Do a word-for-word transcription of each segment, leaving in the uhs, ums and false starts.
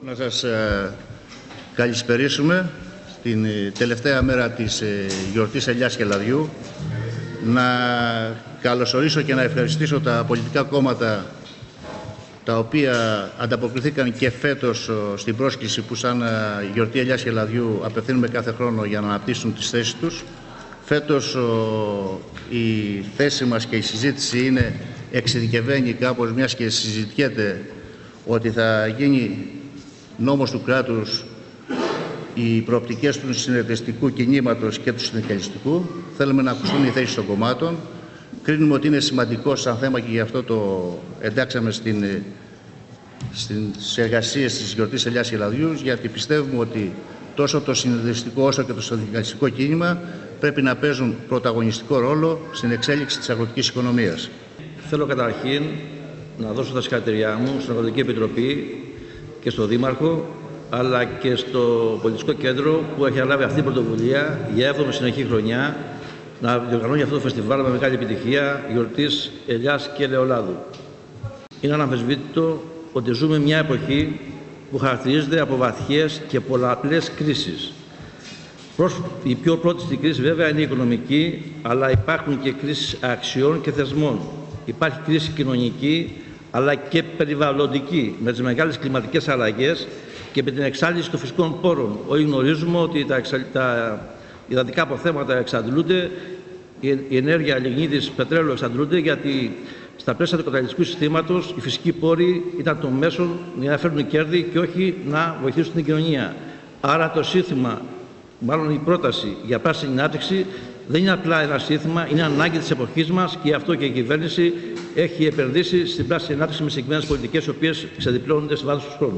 Να σας ε, καλησπερίσουμε στην ε, τελευταία μέρα της ε, γιορτής ελιάς και λαδιού. Να καλωσορίσω και να ευχαριστήσω τα πολιτικά κόμματα τα οποία ανταποκριθήκαν και φέτος ε, στην πρόσκληση που σαν ε, γιορτή ελιάς και λαδιού απευθύνουμε κάθε χρόνο για να αναπτύσσουν τις θέσεις τους. Φέτος ε, η θέση μας και η συζήτηση είναι εξειδικευμένη κάπως, μιας και συζητιέται ότι θα γίνει νόμος του κράτους οι προοπτικές του συνεταιριστικού κινήματος και του συνδικαλιστικού. Θέλουμε να ακουστούν οι θέσεις των κομμάτων. Κρίνουμε ότι είναι σημαντικό σαν θέμα και γι' αυτό το εντάξαμε στην, στις εργασίες της γιορτής ελιάς και λαδιού, γιατί πιστεύουμε ότι τόσο το συνεταιριστικό όσο και το συνδικαλιστικό κίνημα πρέπει να παίζουν πρωταγωνιστικό ρόλο στην εξέλιξη της αγροτικής οικονομίας. Θέλω καταρχήν να δώσω τα συγχαρητήριά μου στην Αγροτική Επιτροπή και στον Δήμαρχο, αλλά και στο Πολιτιστικό Κέντρο που έχει αναλάβει αυτή την πρωτοβουλία για έβδομη συνεχή χρονιά να διοργανώνει αυτό το φεστιβάλ με μεγάλη επιτυχία γιορτής ελιάς και ελαιολάδου. Είναι αναμφισβήτητο ότι ζούμε μια εποχή που χαρακτηρίζεται από βαθιές και πολλαπλές κρίσεις. Η πιο πρώτη στην κρίση βέβαια είναι η οικονομική, αλλά υπάρχουν και κρίσεις αξιών και θεσμών. Υπάρχει κρίση κοινωνική, αλλά και περιβαλλοντική, με τις μεγάλες κλιματικές αλλαγές και με την εξάντληση των φυσικών πόρων. Όλοι γνωρίζουμε ότι τα, εξα... τα υδατικά αποθέματα εξαντλούνται, η ενέργεια λιγνίτης πετρέλαιο εξαντλούνται, γιατί στα πλαίσια του καπιταλιστικού συστήματος οι φυσικοί πόροι ήταν το μέσο για να φέρουν κέρδη και όχι να βοηθήσουν την κοινωνία. Άρα το σύνθημα, μάλλον η πρόταση για πράσινη ανάπτυξη, δεν είναι απλά ένα σύνθημα, είναι ανάγκη της εποχής μας και γι' αυτό και η κυβέρνηση έχει επενδύσει στην πράσινη ανάπτυξη με συγκεκριμένες πολιτικές, οι οποίες ξεδιπλώνονται σε βάθος του χρόνου.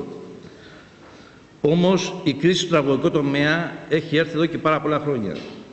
Όμως η κρίση του αγροτικού τομέα έχει έρθει εδώ και πάρα πολλά χρόνια.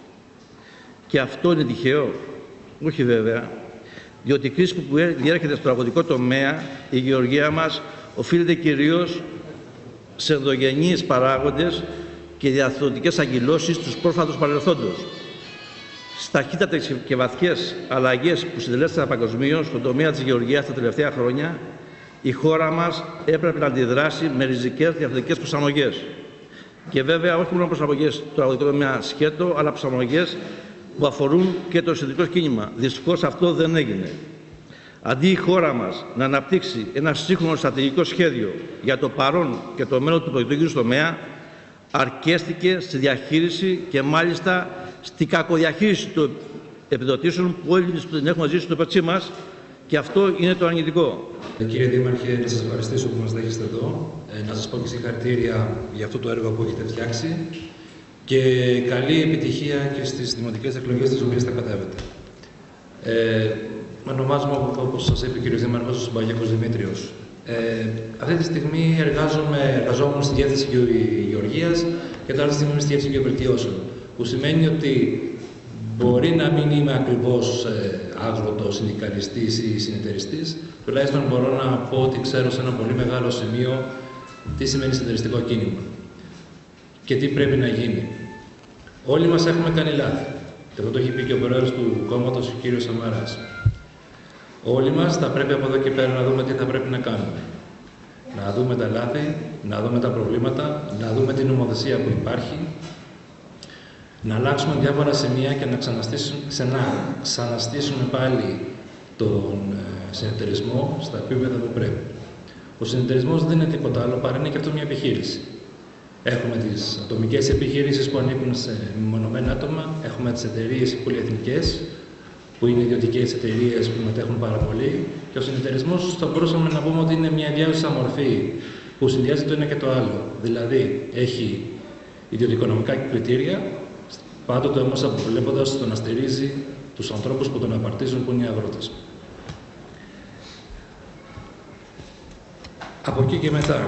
Και αυτό είναι τυχαίο? Όχι βέβαια, διότι η κρίση που διέρχεται στο αγροτικό τομέα, η γεωργία μας, οφείλεται κυρίως σε ενδογενείς παράγοντες και διαρθρωτικές αγκυλώσεις του πρόσφατους παρελθόντος. Στις ταχύτατες και βαθιές αλλαγές που συντελέστηκαν παγκοσμίως στον τομέα της γεωργίας τα τελευταία χρόνια, η χώρα μας έπρεπε να αντιδράσει με ριζικές διαρθρωτικές προσαρμογές. Και βέβαια όχι μόνο προσαρμογές στο αγροτικό τομέα σκέτο, αλλά προσαρμογές που αφορούν και το εσωτερικό κίνημα. Δυστυχώς αυτό δεν έγινε. Αντί η χώρα μας να αναπτύξει ένα σύγχρονο στρατηγικό σχέδιο για το παρόν και το μέλλον του προϊόντου τομέα, αρκέστηκε στη διαχείριση και μάλιστα στη κακοδιαχείριση των επιδοτήσεων που όλοι την έχουμε ζήσει στο πετσί μας, και αυτό είναι το αρνητικό. Κύριε Δήμαρχε, να σας ευχαριστήσω που μας δέχεστε εδώ, να σας πω και συγχαρητήρια για αυτό το έργο που έχετε φτιάξει και καλή επιτυχία και στις δημοτικές εκλογές τις οποίες θα κατέβετε. Ε, ονομάζομαι, όπως σας είπε ο κύριος Δήμαρχος, Μπαγιάκος Δημήτριος. Ε, αυτή τη στιγμή εργάζομαι, εργαζόμουν στη Διεύθυνση Γεωργίας και τώρα στη στιγμή είμαι στη Διεύθυνση Γεωβελτιώσεων. Που σημαίνει ότι μπορεί να μην είμαι ακριβώς ε, άγροτος, συνδικαλιστής ή συνεταιριστής, τουλάχιστον μπορώ να πω ότι ξέρω σε ένα πολύ μεγάλο σημείο τι σημαίνει συνεταιριστικό κίνημα και τι πρέπει να γίνει. Όλοι μας έχουμε κάνει λάθη. Και αυτό το έχει πει και ο πρόεδρος του κόμματος, ο κύριος Σαμαράς. Όλοι μας θα πρέπει από εδώ και πέρα να δούμε τι θα πρέπει να κάνουμε. Να δούμε τα λάθη, να δούμε τα προβλήματα, να δούμε την νομοθεσία που υπάρχει, να αλλάξουμε διάφορα σημεία και να ξαναστήσουμε, ξανά, ξαναστήσουμε πάλι τον ε, συνεταιρισμό στα επίπεδα που πρέπει. Ο συνεταιρισμός δεν είναι τίποτα άλλο παρά είναι και αυτό μια επιχείρηση. Έχουμε τις ατομικές επιχειρήσεις που ανήκουν σε μεμονωμένα άτομα, έχουμε τις εταιρείες πολυεθνικές, που είναι ιδιωτικές εταιρείες που μετέχουν πάρα πολύ, και ο συνεταιρισμός θα μπορούσαμε να πούμε ότι είναι μια διάουσα μορφή που συνδυάζει το ένα και το άλλο. Δηλαδή έχει ιδιωτικονομικά κριτήρια, πάντοτε όμως αποβλέποντας το να στηρίζει τους ανθρώπους που τον απαρτίζουν, που είναι οι αγρότες. Από εκεί και μετά,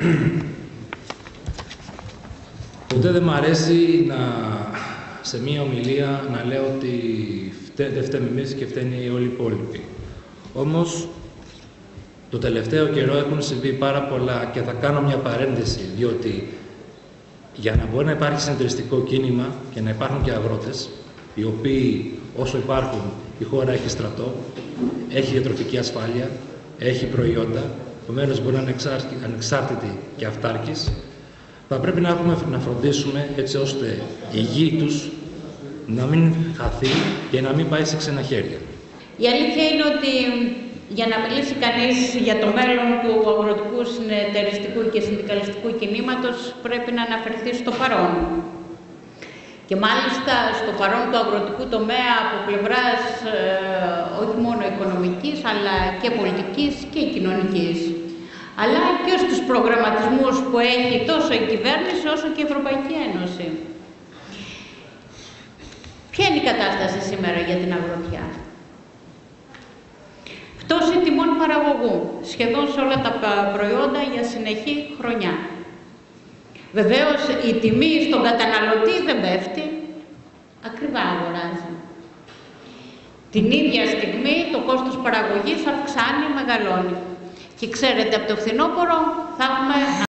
ποτέ δεν μ' αρέσει να, σε μία ομιλία να λέω ότι φταί, δεν φταίμε εμείς και φταίνει όλοι οι υπόλοιποι. Όμως, το τελευταίο καιρό έχουν συμβεί πάρα πολλά και θα κάνω μια παρένθεση, διότι για να μπορεί να υπάρχει συνεταιριστικό κίνημα και να υπάρχουν και αγρότες, οι οποίοι όσο υπάρχουν η χώρα έχει στρατό, έχει διατροφική ασφάλεια, έχει προϊόντα, επομένως μπορεί να είναι ανεξάρτητοι και αυτάρκης, θα πρέπει να, έχουμε, να φροντίσουμε έτσι ώστε η γη τους να μην χαθεί και να μην πάει σε ξένα χέρια. Η αλήθεια είναι ότι για να μιλήσει κανείς για το μέλλον του αγροτικού, συνεταιριστικού και συνδικαλιστικού κινήματος πρέπει να αναφερθεί στο παρόν. Και μάλιστα στο παρόν του αγροτικού τομέα από πλευράς ε, όχι μόνο οικονομικής αλλά και πολιτικής και κοινωνικής. Αλλά και στους προγραμματισμούς που έχει τόσο η κυβέρνηση όσο και η Ευρωπαϊκή Ένωση. Ποια είναι η κατάσταση σήμερα για την αγροτιά? Πτώση τιμών παραγωγού, σχεδόν σε όλα τα προϊόντα για συνεχή χρονιά. Βεβαίως η τιμή στον καταναλωτή δεν πέφτει, ακριβά αγοράζει. Την ίδια στιγμή το κόστος παραγωγής αυξάνει, μεγαλώνει. Και ξέρετε, από το φθινόπωρο θα έχουμε